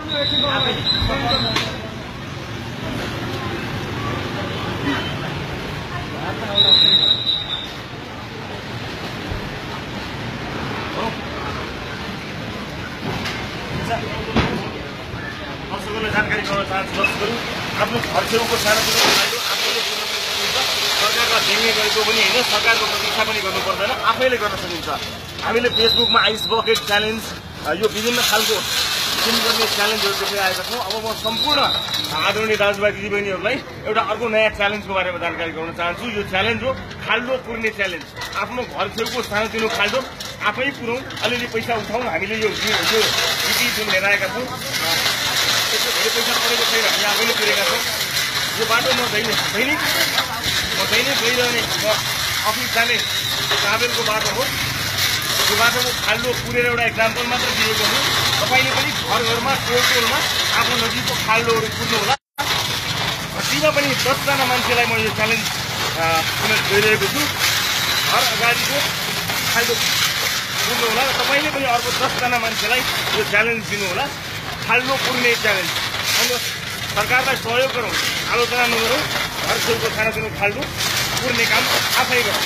दर्शकहरूलाई जानकारी गराउन चाहन्छु। दर्शकहरू आफ्नो घर छेउको सानोतिनो खाल्डो आफैले पुर्न सकिन्छ। सरकारलाई देङ्गे गरेको पनि होइन, सरकारको प्रतीक्षा पनि गर्नु पर्दैन, आफैले गर्न सकिन्छ। हामीले फेसबुकमा आइस बकेट च्यालेन्ज यो विभिन्न खालको गर्ने च्यालेन्जहरू देखेर आएका छौँ। अब म सम्पूर्ण आदरणीय दाजुभाइ दिदीबहिनीहरूलाई एउटा अर्को नयाँ च्यालेन्जको बारेमा जानकारी गराउन चाहन्छु। यो च्यालेन्ज हो खाल्डो पुर्ने च्यालेन्ज। आफ्नो घर छेउको सानोतिनो खाल्डो आफै पुरौँ, अलिअलि पैसा उठाउँ। हामीले यो नीति जुन लिएर आएका छौँ, त्यस्तो धेरै पैसा परेको छैन, हामी आफैले पुरेका छौँ। यो बाटो म दैनिक गइरहने अफिस जाने ट्राभलको बाटो हो। यो बाटोको खाल्डो पुरेर एउटा इक्जाम्पल मात्र दिएको छु। तपाईँले पनि घर घरमा टोलमा आफ्नो नजिकको खाल्डोहरू पुर्नु होला। सीमा पनि 10जना मान्छेलाई म यो च्यालेन्ज गइरहेको छु। घर अगाडिको खाल्डो पुर्नु होला र तपाईँले पनि अर्को 10जना मान्छेलाई यो च्यालेन्ज दिनु होला। खाल्डो पुर्ने च्यालेन्ज। अनि सरकारलाई सहयोग गरौँ, आलोचना नगरौँ। घर छेउको सानोतिनो खाल्डो पुर्ने काम आफै गरौँ।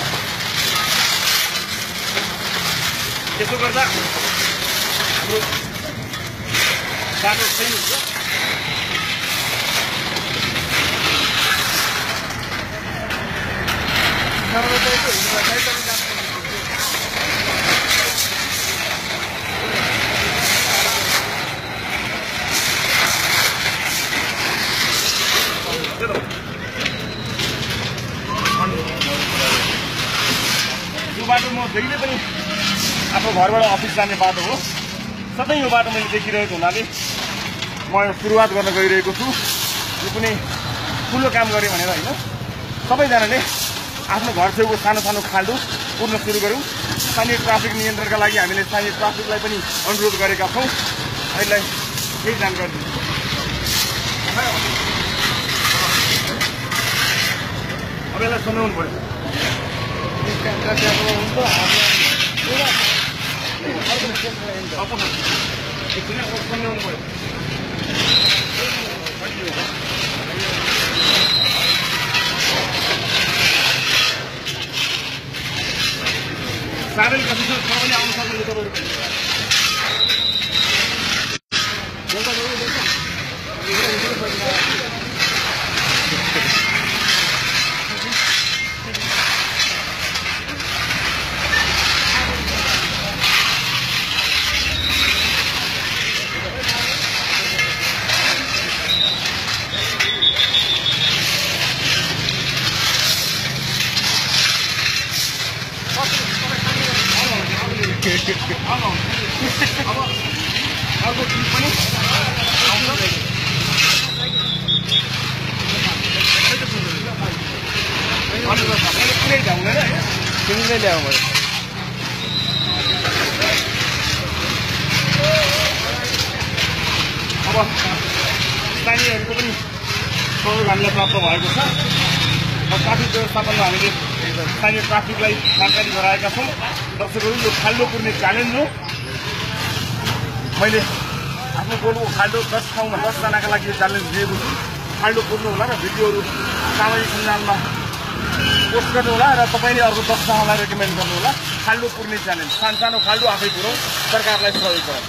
त्यसो गर्दा हाम्रो बाटो सही हुन्छ। यो बाटो म जहिले पनि आफ्नो घरबाट अफिस जाने बाटो हो। सधैँ यो बाटो मैले देखिरहेको हुनाले म यो सुरुवात गर्न गइरहेको छु। यो कुनै ठुलो काम गरेँ भनेर होइन, सबैजनाले आफ्नो घर छेउको सानो सानो खाल्डो पुर्न सुरु गरौँ। स्थानीय ट्राफिक नियन्त्रणका लागि हामीले स्थानीय ट्राफिकलाई पनि अनुरोध गरेका छौँ। यसलाई केही जानकारी दिनु। अब यसलाई समाउनु पऱ्यो। ट्राभल अफिसर सबैले आउनु सक्नुहुन्छ तपाईँहरू। अब अर्को चिज पनि पुरै ढाउँदैन होइन, तिमीले ल्याऊ भयो। अब स्थानीयहरूको पनि सहयोग हामीलाई प्राप्त भएको छ। ट्राफिक व्यवस्थापनमा हामीले स्थानीय ट्राफिकलाई जानकारी गराएका छौँ। दर्शकहरू यो खाल्डो पुर्ने च्यालेन्ज हो। मैले आफ्नो गोलको खाल्डो 10 ठाउँमा 10जनाका लागि यो च्यालेन्ज दिएको छु। खाल्डो पुर्नु होला र भिडियोहरू सामाजिक सञ्जालमा पोस्ट गर्नु होला र तपाईँले अर्को 10जनालाई रेकमेन्ड गर्नु होला। खाल्डो पुर्ने च्यालेन्ज। सानो खाल्डो आफै पुरौँ, सरकारलाई सहयोग गरौँ।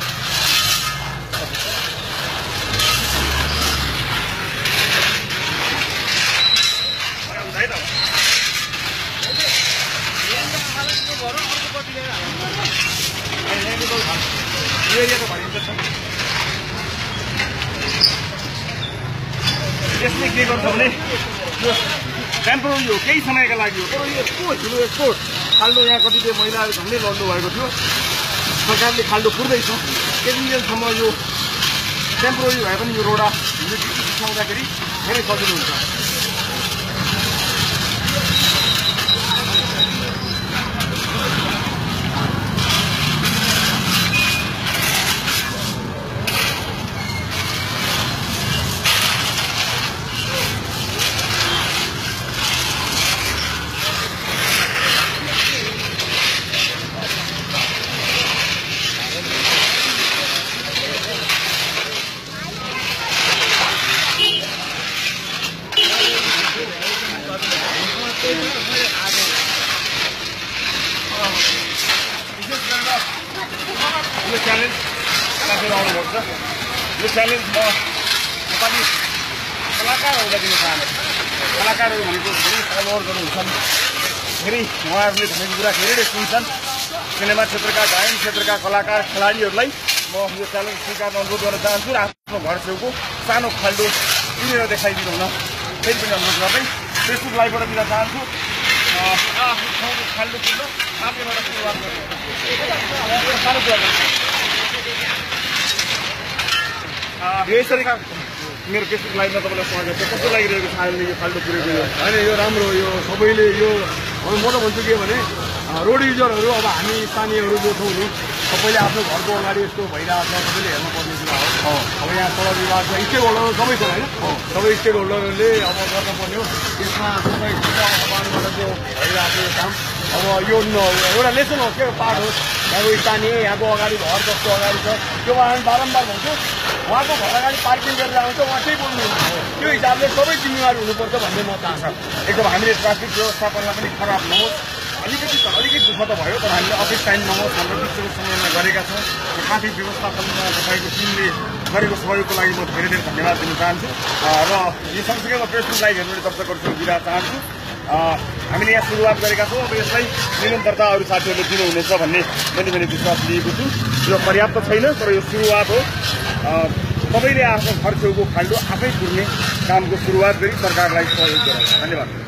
यसले के गर्छ भने यो टेम्पोररी हो, केही समयका लागि हो। तर यो यस्तो ठुलो यस्तो खाल्डो यहाँ कतिपय महिलाहरू झन्डै लड्नु भएको थियो। सरकारले खाल्डो पुर्दैछ। केही दिनसम्म यो टेम्पोररी भए पनि यो रोडा बिछाउँदाखेरि धेरै सजिलो हुन्छ। बसेर आउनुपर्छ। यो च्यालेन्ज म नेपाली कलाकारहरूलाई दिन चाहन्छु। कलाकारहरू भनेको धेरै फलोवर हुन्छन्, धेरै उहाँहरूले भनेको कुरा धेरै नै सुन्छन्। सिनेमा क्षेत्रका, गायन क्षेत्रका कलाकार खेलाडीहरूलाई म यो च्यालेन्ज स्वीकार्न अनुरोध गर्न चाहन्छु र आफ्नो घर छेउको सानो खाल्डो किनेर देखाइदिनु हुन फेरि पनि अनुरोध गर्दै फेसबुक लाइभबाट दिन चाहन्छु। आफ्नो ठाउँको खाल्डो किन्न आफैबाट सुरुवात गर्नु सानो कुरा यसरी मेरो फेसबुक लाइभमा तपाईँलाई स्वागत छ। कस्तो लागिरहेको छ अहिले यो खाल्डो पुरेको? होइन यो राम्रो, यो सबैले यो म त भन्छु के भने रोड युजरहरू अब हामी स्थानीयहरू जो छौँ नि सबैले आफ्नो घरको अगाडि यस्तो भइरहेको छ, सबैले हेर्नुपर्ने कुरा हो। अब यहाँ सडक विभाग छ, स्टेक होल्डर सबै छ होइन, सबै स्टेक होल्डरहरूले अब गर्नुपर्ने हो। यसमा सबै उहाँबाट जो भइरहेको यो काम अब यो एउटा लेसन हो, के पाठ हो। यहाँको स्थानीय यहाँको अगाडि घर जस्तो अगाडि छ, त्यो कारण बारम्बार भन्छु उहाँको घर अगाडि पार्किङ गरेर आउँछ, उहाँ केही बोल्नुहुन्छ। त्यो हिसाबले सबै जिम्मेवारी हुनुपर्छ भन्ने म चाहन्छु। एकदम हामीले ट्राफिक व्यवस्थापनलाई पनि खराब नहोस्, अलिकति दुःख त भयो, तर हामीले अफिस टाइम नहोस् हाम्रो बिचको समयमा गरेका छौँ। ट्राफिक व्यवस्थापनमा तपाईँको टिमले गरेको सहयोगको लागि म धेरै धेरै धन्यवाद दिन चाहन्छु र यो सँगसँगै म फेसबुक लाइभ हेर्ने दर्शकहरूको दिन चाहन्छु। हामीले यहाँ सुरुवात गरेका छौँ, अब यसलाई निरन्तरता अरू साथीहरूले दिनुहुनेछ भन्ने मैले विश्वास लिएको छु। यो पर्याप्त छैन, तर यो सुरुवात हो। तपाईँले आफ्नो घर छेउको खाल्डो आफै पुर्ने कामको सुरुवात गरी सरकारलाई सहयोग गराउनु। धन्यवाद।